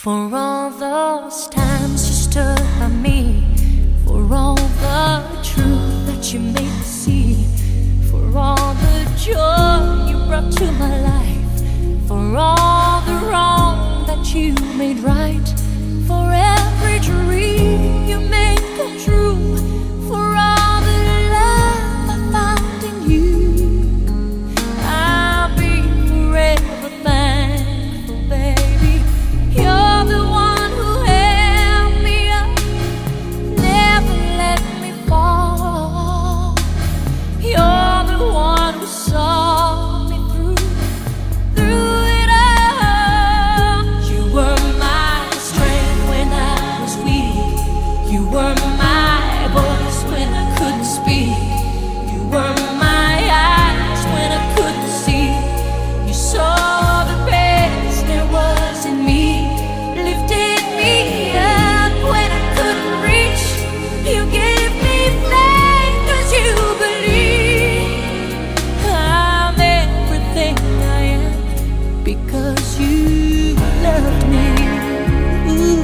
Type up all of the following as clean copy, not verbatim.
For all those times you stood by me, for all the truth that you made me see, for all the joy you brought to my life, for all the wrong that you made right, for every dream you made come true, for all the love I found in you, I'll be forever thankful, baby. You're the one who held me up, never let me fall. You're the one who saw me through it all. You were my strength when I was weak. You were my voice when I couldn't speak. You were my eyes when I couldn't see. You saw the best there was in me, lifted me up when I couldn't reach. You gave me faith 'cause you believe I'm everything I am because you loved me. Ooh,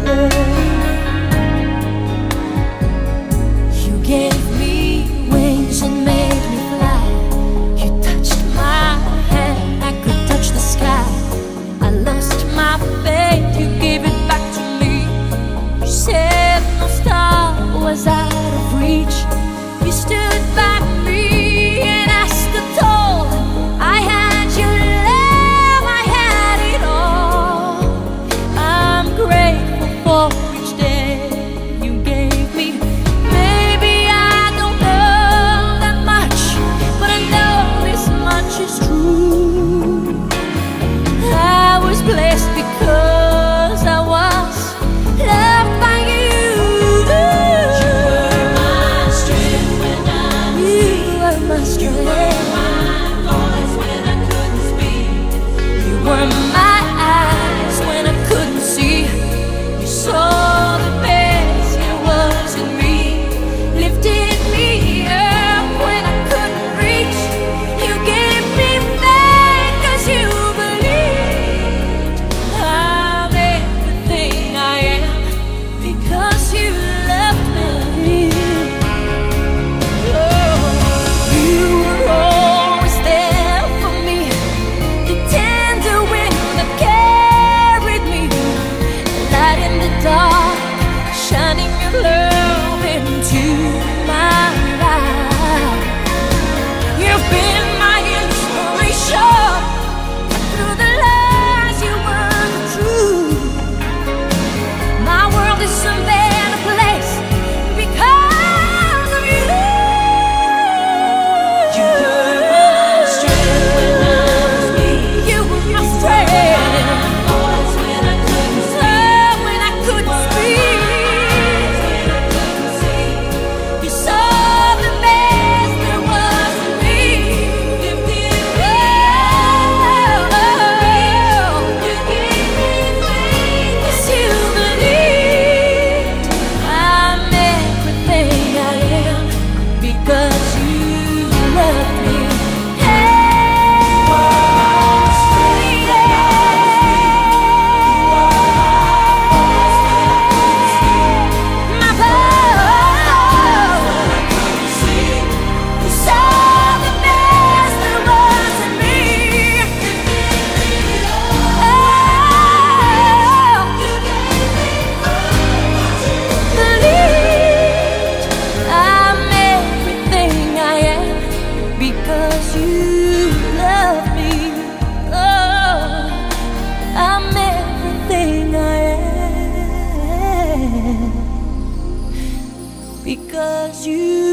you gave me wings and made me fly. You touched my hand, I could touch the sky. I lost my faith, you gave it back to me. You said no star was out of reach. You stood by me and I stood tall. I had your love, I had it all. I'm grateful for each day you gave me. Maybe I don't know that much, but I know this much is true. I was blessed because I was loved by you. You were my strength when I was weak. You were my strength. You were my voice when I couldn't speak. You were my eyes when I couldn't see. You saw the best there was in me, lifted me up when I couldn't reach. You gave me faith 'cause you believed I'm everything I am because you loved me. Oh, you were always there for me, the tender wind that carried me, light in the dark, shining your love into my life. You've been my inspiration through the lies you weren't true. My world is a better place because of you. You were my strength when I was weak. You were my strength. Voice when I couldn't speak. When I couldn't speak. When I couldn't see. You saw the best there was in me. Lifted me up. You gave me faith 'cause you believed I'm everything I am because you love me. My voice. You saw the best there was in me. Believed I'm everything I am because you love me. Oh, I'm everything I am because you